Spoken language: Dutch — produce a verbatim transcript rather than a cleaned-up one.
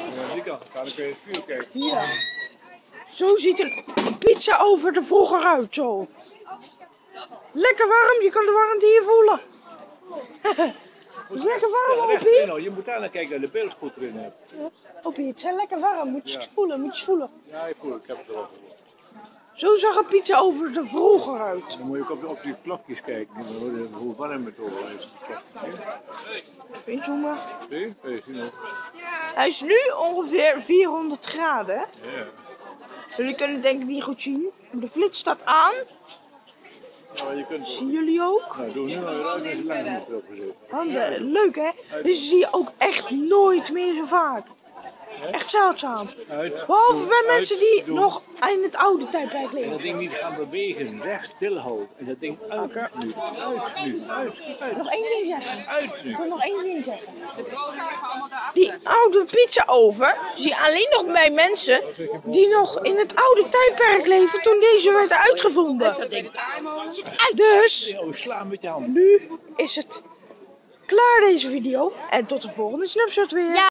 Ja, die kant staan, dan kun je het vuur kijken. Ja. Zo ziet een pizza over er vroeger uit, zo. Lekker warm, je kan de warmte hier voelen. Het is lekker warm, Ja, Opie. nou, je moet daar naar kijken dat je de beeld goed erin hebt. Opie, het is lekker warm, moet je het voelen, moet je het voelen. Ja, ik voel het, ik heb het wel gevoeld. Zo zag een pizza over er vroeger uit. Dan moet je ook op, op die klokjes kijken, hoe warm het over is. Inzoomen. Zie je? Kun je zien ook. Hij is nu ongeveer vierhonderd graden. Hè? Ja. Jullie kunnen het denk ik niet goed zien. De flits staat aan. Ja, je kunt Zien jullie ook? nou, doe nu maar weer uit, is lang niet erop gezet. Handen, leuk hè? Deze zie je ook echt nooit meer zo vaak. Echt zeldzaam. Uit. Behalve bij Uit, mensen die doen. nog in het oude tijdperk En leven. dat ding niet gaan bewegen, recht stilhouden. En dat ding uit nu, uit nu, uit, uit, Nog één ding zeggen. uit nu. Ik wil nog één ding zeggen. Die oude pizza-oven zie je alleen nog bij mensen die nog in het oude tijdperk leven toen deze werd uitgevonden. Dus Oh, sla met je hand. nu is het klaar deze video en tot de volgende Snapshot weer.